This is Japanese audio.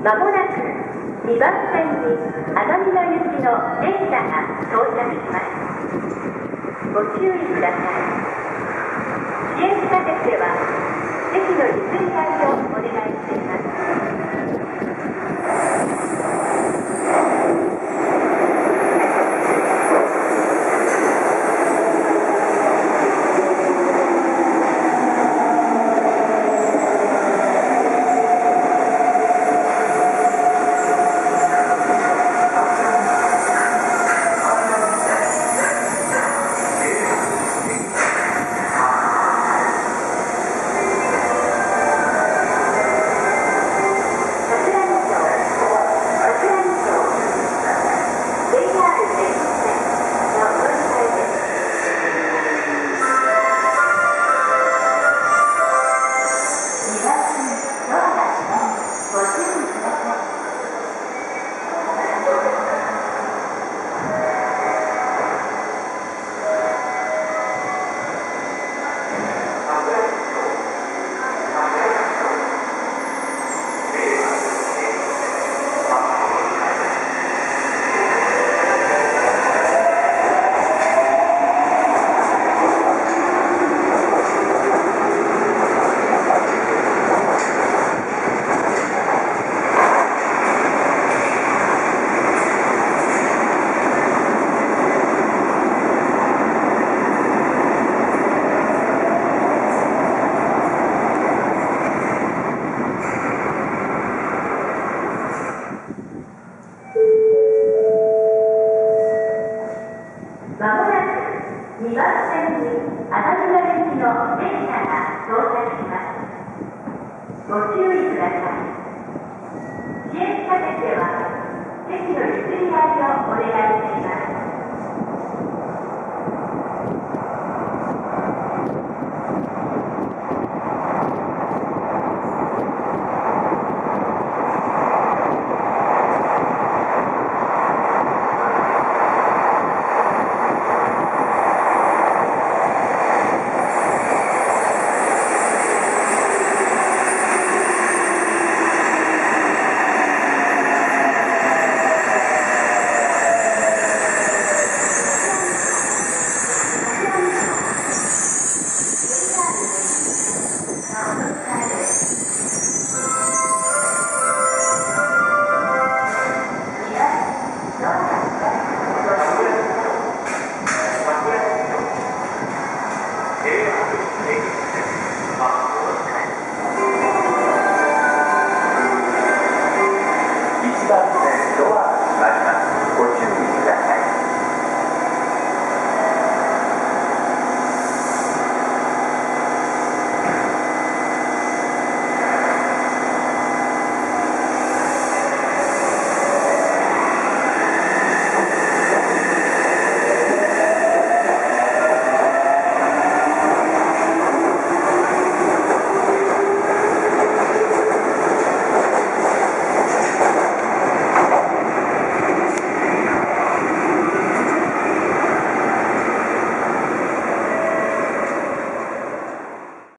まもなく2番線に穴見の行きの電車が到着します。ご注意ください。支援地下鉄では席の譲り合いをお願いしています。まもなく2番線に穴見の行きの電車が到着します。ご注意ください。支援地下鉄では席の譲り合いをお願いしています。